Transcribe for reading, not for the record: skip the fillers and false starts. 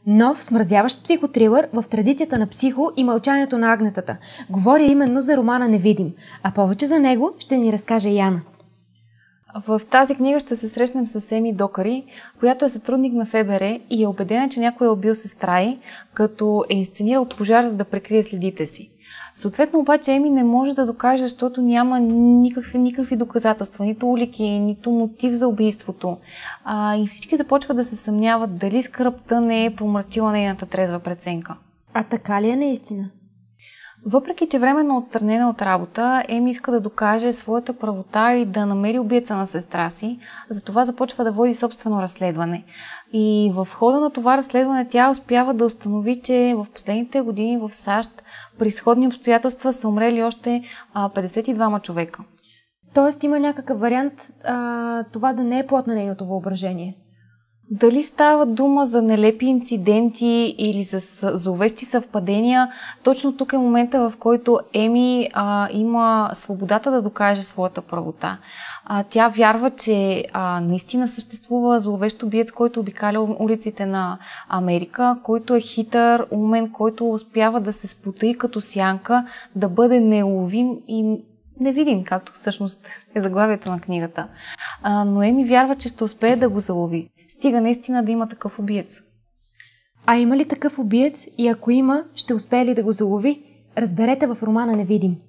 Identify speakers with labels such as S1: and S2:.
S1: Нов, смразяващ психотрилър в традицията на Психо и мълчанието на агнетата. Говоря именно за романа Невидим, а повече за него ще ни разкаже Яна.
S2: В тази книга ще се срещнем с Еми Докари, която е сътрудник на ФБР и е убедена, че някой е убил сестра й, като е инсценирал пожар, за да прикрие следите си. Съответно обаче Еми не може да докаже, защото няма никакви доказателства, нито улики, нито мотив за убийството. И всички започват да се съмняват дали скръбта не е помрачила нейната трезва преценка.
S1: А така ли е наистина?
S2: Въпреки че временно отстранена от работа, Еми иска да докаже своята правота и да намери убийца на сестра си, затова започва да води собствено разследване. И в хода на това разследване тя успява да установи, че в последните години в САЩ при сходни обстоятелства са умрели още 52 човека.
S1: Тоест има някакъв вариант това да не е плод на нейното въображение?
S2: Дали става дума за нелепи инциденти или за зловещи съвпадения, точно тук е момента, в който Еми има свободата да докаже своята правота. Тя вярва, че наистина съществува зловещ убиец, който обикаля улиците на Америка, който е хитър, умен, който успява да се спотаи като сянка, да бъде неуловим и невидим, както всъщност е заглавието на книгата. Но Еми вярва, че ще успее да го залови. Стига наистина да има такъв убиец.
S1: А има ли такъв убиец и ако има, ще успее ли да го залови? Разберете в романа Невидим.